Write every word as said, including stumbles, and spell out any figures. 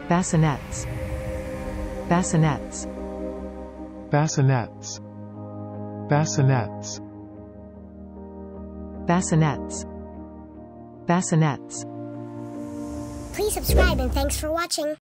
bassinets, bassinets, bassinets, bassinets, bassinets, bassinets. Please subscribe and thanks for watching.